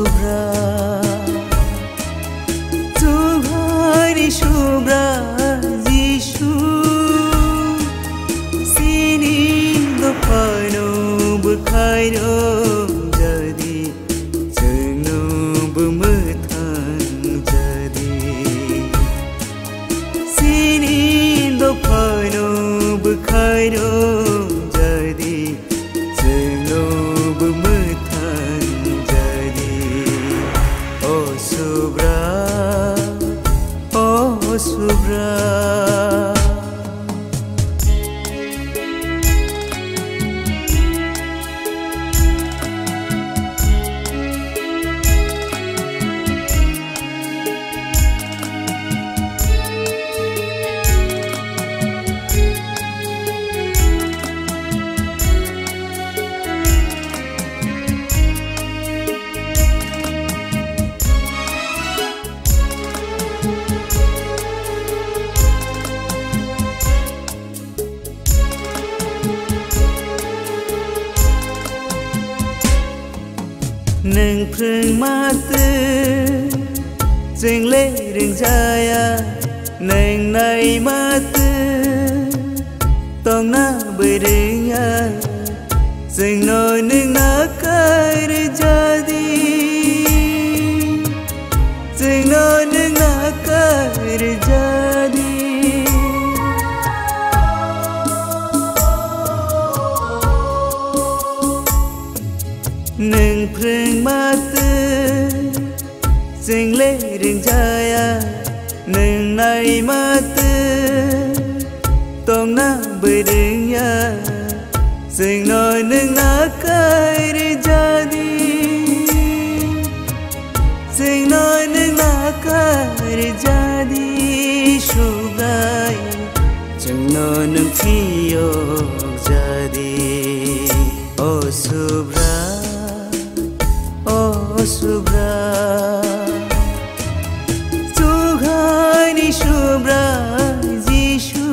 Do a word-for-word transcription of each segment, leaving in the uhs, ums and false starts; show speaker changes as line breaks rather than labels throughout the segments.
subra Tughani subra Jishu Sini dopano bukhairo jadi Jengno bumuthan jadi Sini dopano bukhairo jadi Jengno bumuthan jadi Oh subra Oh subra Nâng phương ma tư Dừng lê rừng jaya Nâng này ma tư Tông na bơi rừng ya Dừng nồi nâng na kai rừng jadi Dừng nồi nâng na kai rừng jadi Nâng phương ma tư Dừng lê rừng jaya Nâng này ma tư Tông na bơi rừng ya Dừng nồi nâng na kai rừng jadi Dừng nồi nâng na kai rừng jadi Subrai Dừng nồi nâng thiyo jadi Oh subra Oh subra Tughani subra Jishu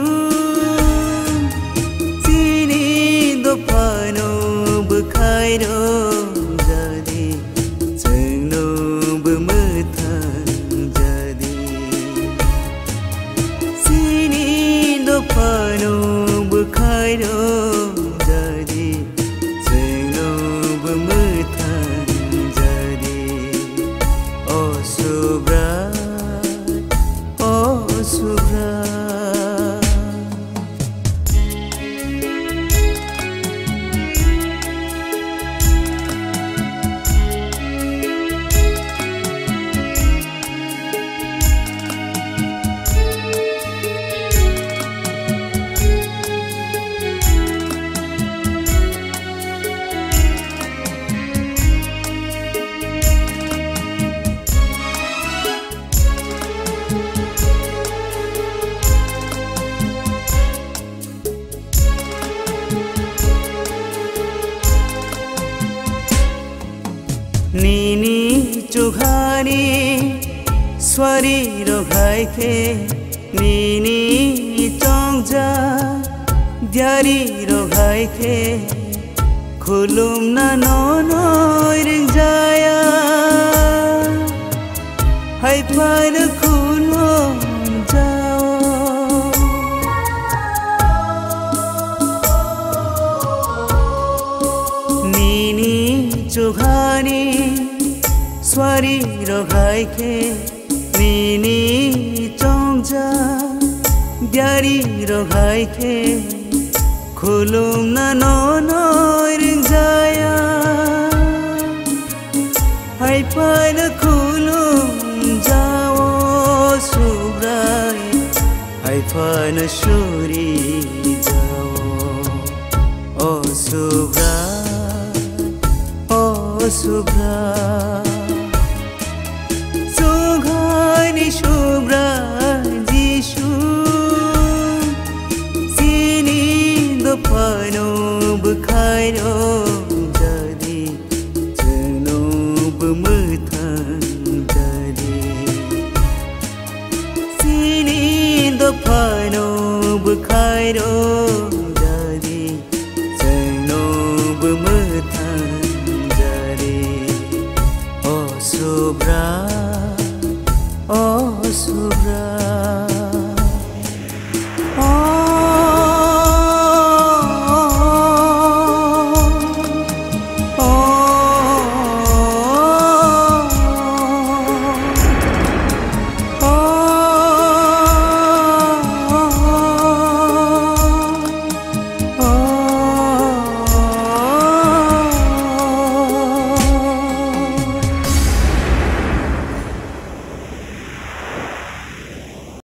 Sini dopano bukhairo jadi Jengno bumuthan jadi Sini dopano bukhairo jadi Jengno bumuthan Oh subra, oh subra Nini Tughani swari roghai ke Nini tongja Dyari roghai ke Khulum na nonoi ring jaya Hai par khulum jao Nini Tughani Swari roghai ke Nini tongja Dyari roghai ke Khulum na nonoi ring jaya Hai par khulum jao subrai Hai par shuri jao Oh subra Oh subra Tughani subra Jishu Sini dopano bukhairo jadi Jengno bumuthan jadi Sini dopano bukhairo jadi Jengno bumuthan jadi Oh subra, oh subra.